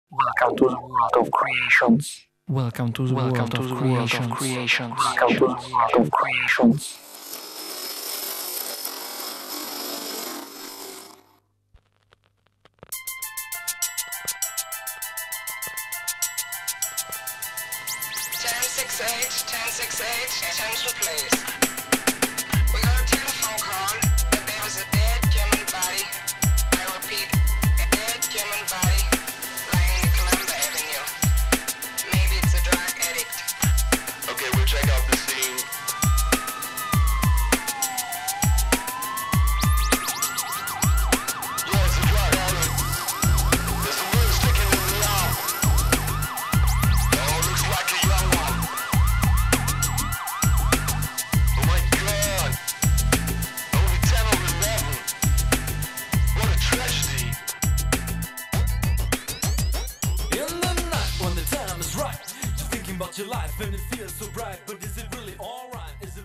Welcome to the world of creations. Welcome to the world of creations. Welcome to the world of creations. Attention please. We got a telephone call that there was a dead German body. I repeat, a dead German body lying in Columbia Avenue. Maybe it's a drug addict. Okay, we'll check out the scene. Yeah, it's a drug addict. There's some wood sticking in the arm. Oh, looks like a young one. Oh my God. Only 10 or 11. What a tragedy. In the night when the time is right, you're thinking about your life and it feels so bright, but is it really alright? Is it